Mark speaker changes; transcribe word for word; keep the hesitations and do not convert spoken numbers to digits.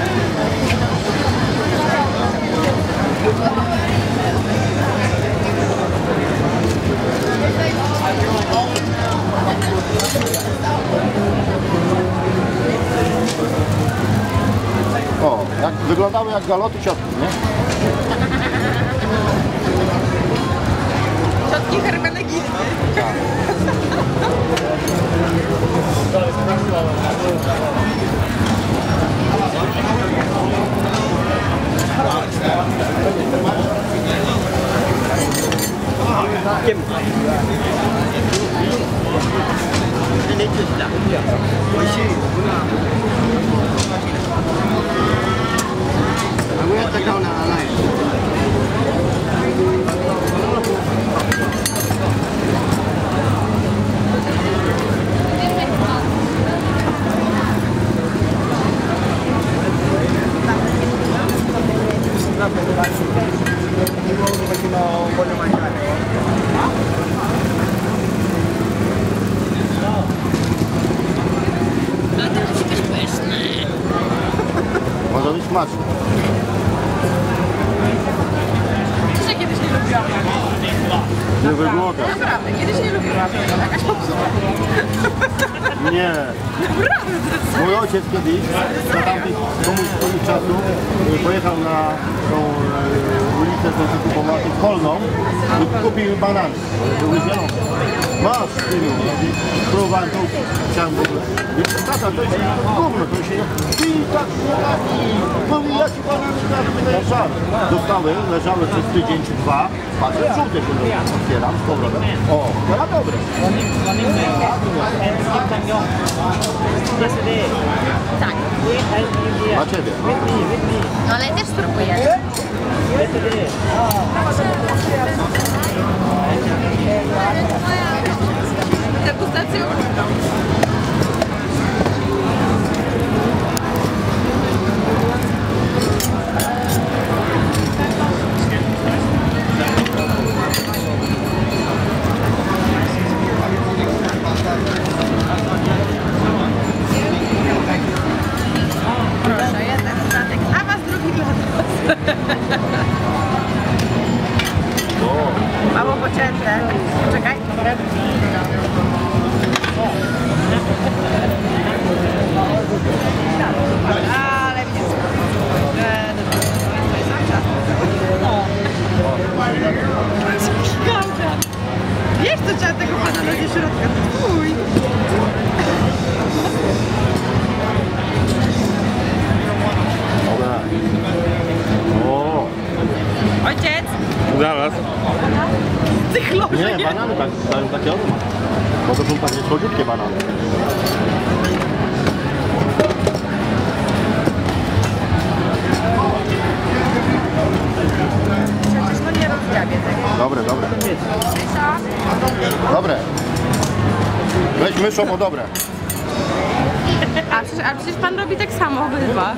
Speaker 1: O, jak, wyglądały jak galoty ciotki, nie?
Speaker 2: Ciotki hermenegildy.
Speaker 1: Tak. Może być smaczne.
Speaker 2: Przecież ja kiedyś nie lubiłam.
Speaker 1: Nie wygląda.
Speaker 2: Naprawdę, kiedyś nie lubiłam. Jakaś popsuła.
Speaker 1: Nie.
Speaker 2: Naprawdę.
Speaker 1: Mój ojciec kiedyś, za tamtych komuś swoich czasów, pojechał na tą e, ulicę, co się kupowała, Kolną i kupił banany. Były zielone. Masz, synu. Próbowałem to, chciałem w ogóle. Więc tata, to jest gówno, to się... Ty tak nie taki. Mówi, ja ci banany dam, to żart. Dostałem, leżały przez tydzień czy dwa. Patrzę, żółte się robią. Otwieram z powrotem. O, teraz dobre.
Speaker 2: Tak.
Speaker 1: Dla ciebie.
Speaker 2: No ale też spróbuję. Degustacją. Proszę, jeden dodatek, a was drugi dla was. Mało pocięte. Czekaj. Ale mnie wiesz, co trzeba tego pana do środka? Uj.
Speaker 1: O.
Speaker 2: Ojciec!
Speaker 3: Zaraz.
Speaker 2: Ty chlorze,
Speaker 1: Nie,
Speaker 2: nie?
Speaker 1: banany tak, dają takie odma. Bo to są takie słodziutkie banany.
Speaker 2: Przecież no nie rozdziabię tego.
Speaker 1: Dobre, dobre.
Speaker 2: Co?
Speaker 1: Dobre. Weź myszą, bo dobre.
Speaker 2: A przecież, a przecież pan robi tak samo obydwa.